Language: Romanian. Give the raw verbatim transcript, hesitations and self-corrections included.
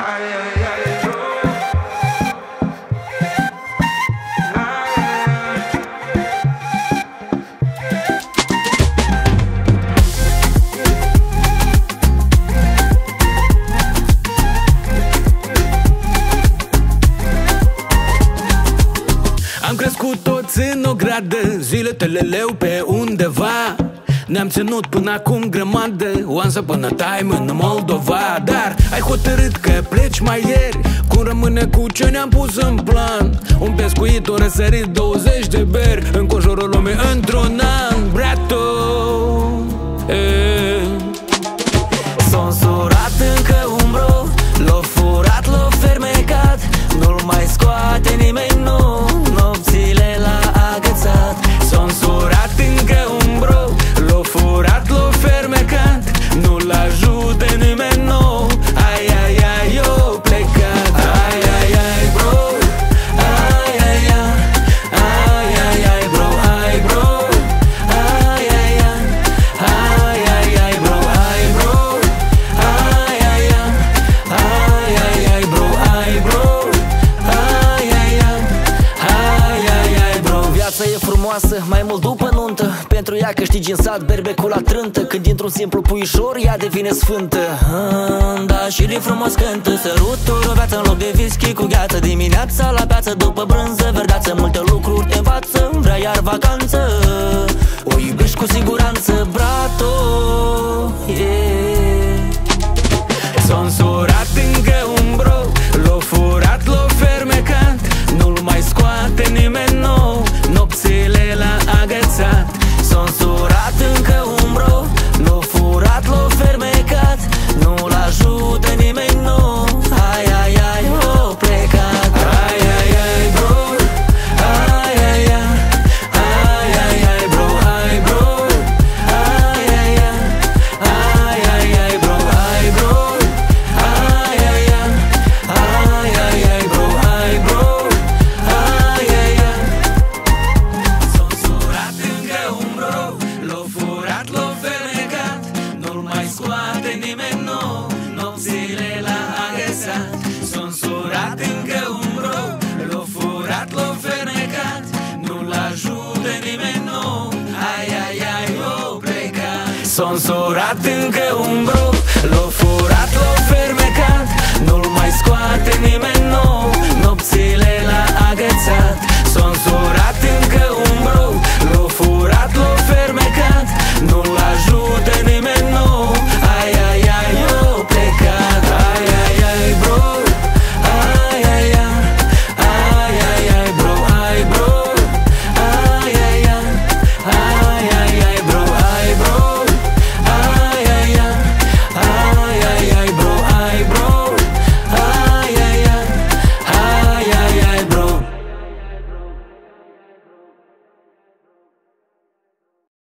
Am crescut toți în o gradă, zile teleleu pe undeva. Ne-am ținut până acum grămadă, once upon a time în Moldova. Dar ai hotărât că pleci mai ieri, cum rămâne cu ce ne-am pus în plan? Un pescuit, un răsărit, douăzeci de beri, înconjurul lumii într-un an. Brato, e. S-a însurat încă un bro, l-a furat, l-a fermecat, nu-l mai scoate nimeni, nu. Nopțile l-a agățat. S-a însurat încă un bro, l-a furat, l-a fermecat, nu-l ajută nimeni, nu. Ai, ai, ai, eu plecat. Ai, ai, ai, bro, ai, ai, ai, ai, ai, ai, bro, ai, bro, ai, ai, ai, ai, ai, ai, bro, ai, bro, ai, ai, ai, ai, ai, ai, bro, ai, bro, ai, ai, ai, ai, ai, ai, bro. Viața e frumoasă, mai mult după nuntă. Pentru ea câștigi în sat berbecul la trântă, când dintr-un simplu puișor ea devine sfântă. ah, Da, și de frumos cântă săruturi, o viață în loc de whisky cu gheață. Dimineața la piață după brânză verdeață, multe lucruri te învață, vrea iar vacanță. O iubești cu siguranță, brato, yeah. S-a însurat încă un bro, l-a furat, l-a fermecat, nu-l mai scoate nimeni, nou. Nopțile l-a agățat. S-a însurat încă un bro, l-a furat, l-a fermecat, nu-l ajută nimeni, nu. Ai, ai, ai, o plecat. Ai, ai, ai, bro, ai, ai, ai, ai, ai, ai, bro, ai, bro, ai, ai, ai, ai, ai, ai, bro, ai, bro, ai, ai, ai, ai, ai, ai, bro, ai, bro, ai, ai, ai. S-a însurat încă un bro, l-a furat, l-a fermecat, nu-l mai scoate nimeni, nu. Nopțile l-a agățat. S-a însurat încă un bro, l-a furat, l-a fermecat, nu-l ajută nimeni, nu. Ai, ai, ai, o plecat. S-a însurat încă un bro,